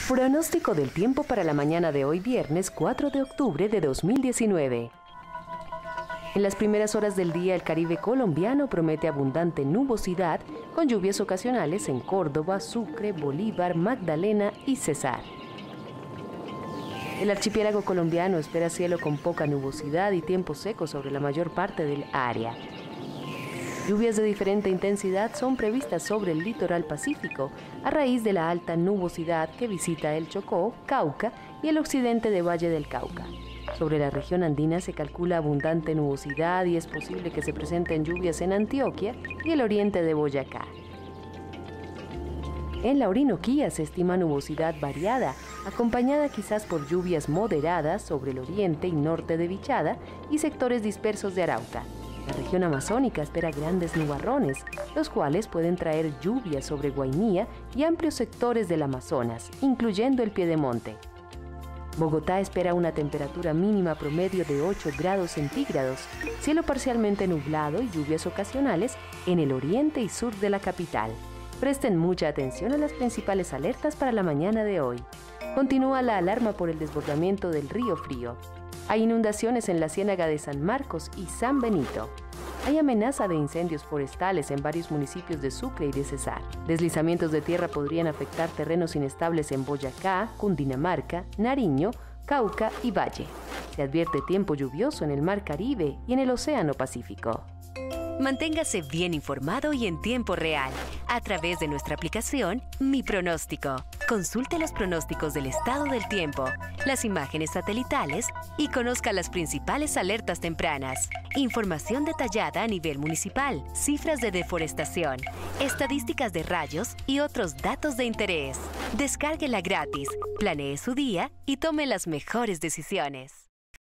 Pronóstico del tiempo para la mañana de hoy viernes 4 de octubre de 2019. En las primeras horas del día el Caribe colombiano promete abundante nubosidad con lluvias ocasionales en Córdoba, Sucre, Bolívar, Magdalena y Cesar. El archipiélago colombiano espera cielo con poca nubosidad y tiempo seco sobre la mayor parte del área. Lluvias de diferente intensidad son previstas sobre el litoral pacífico a raíz de la alta nubosidad que visita el Chocó, Cauca y el occidente de Valle del Cauca. Sobre la región andina se calcula abundante nubosidad y es posible que se presenten lluvias en Antioquia y el oriente de Boyacá. En la Orinoquía se estima nubosidad variada, acompañada quizás por lluvias moderadas sobre el oriente y norte de Vichada y sectores dispersos de Arauca. La región amazónica espera grandes nubarrones, los cuales pueden traer lluvias sobre Guainía y amplios sectores del Amazonas, incluyendo el Piedemonte. Bogotá espera una temperatura mínima promedio de 8 grados centígrados, cielo parcialmente nublado y lluvias ocasionales en el oriente y sur de la capital. Presten mucha atención a las principales alertas para la mañana de hoy. Continúa la alarma por el desbordamiento del Río Frío. Hay inundaciones en la Ciénaga de San Marcos y San Benito. Hay amenaza de incendios forestales en varios municipios de Sucre y de Cesar. Deslizamientos de tierra podrían afectar terrenos inestables en Boyacá, Cundinamarca, Nariño, Cauca y Valle. Se advierte tiempo lluvioso en el Mar Caribe y en el Océano Pacífico. Manténgase bien informado y en tiempo real a través de nuestra aplicación Mi Pronóstico. Consulte los pronósticos del estado del tiempo, las imágenes satelitales y conozca las principales alertas tempranas. Información detallada a nivel municipal, cifras de deforestación, estadísticas de rayos y otros datos de interés. Descárguela gratis, planee su día y tome las mejores decisiones.